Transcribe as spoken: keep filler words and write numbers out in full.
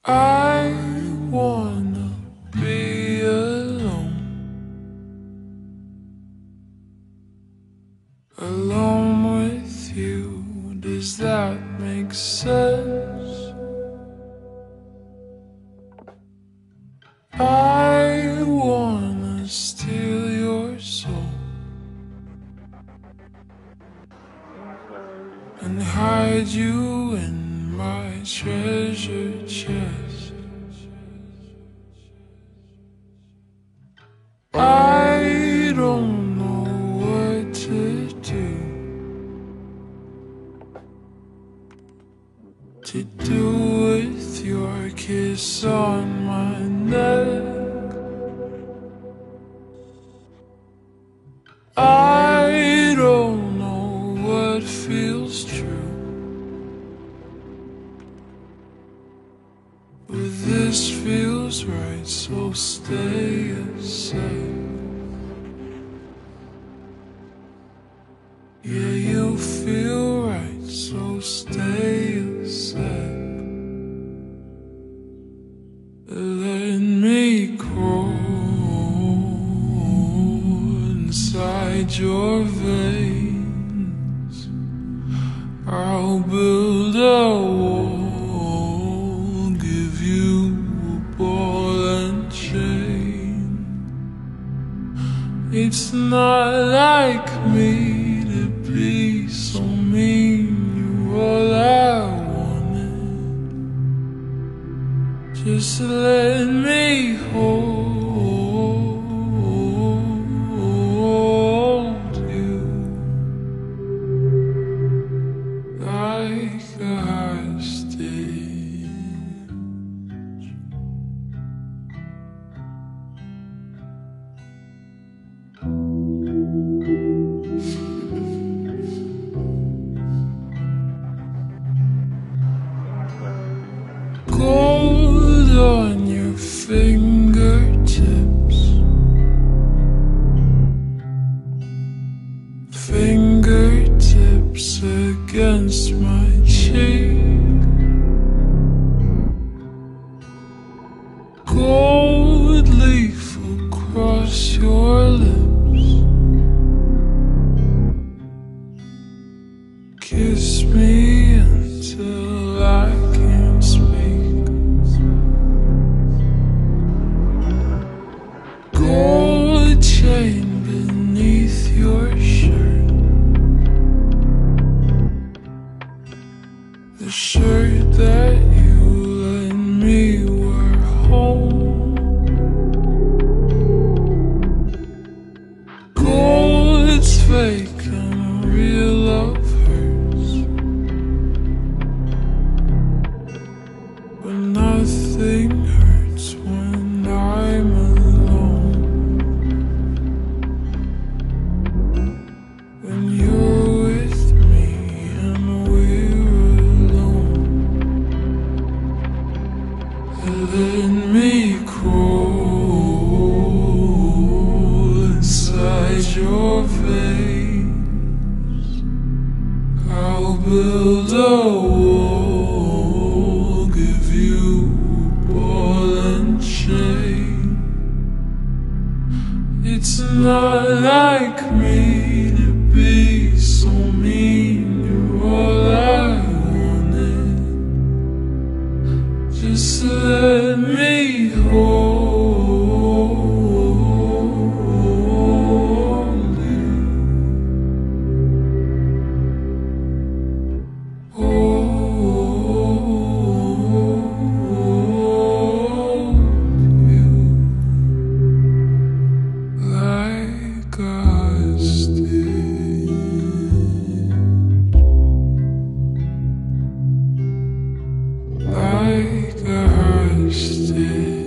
I wanna be alone, alone with you. Does that make sense? I wanna steal your soul and hide you in my treasure chest. I don't know what to do, to do with your kiss on my neck. I don't know what feels true, but this feels right, so stay a sec. Yeah, you feel right, so stay a sec. Let me crawl inside your veins. I'll build a wall, give you a ball and chain. It's not like me to be so mean. You're all I wanted. Just let me hold you like a hostage. Gold on your fingertips, fingertips against my cheek. Gold leaf across your lips. Kiss me until I can't speak. Gold chain beneath your shirt, the shirt that you let me wear home. Gold's fake and real love hurts, but nothing hurts when I'm alone. When you're with me and we're alone, let me crawl inside your veins. I'll build a wall, give you a ball and chain. It's not like me to be so mean. You're all I wanted. Just let me hold you, hold you like a hostage, like a hostage.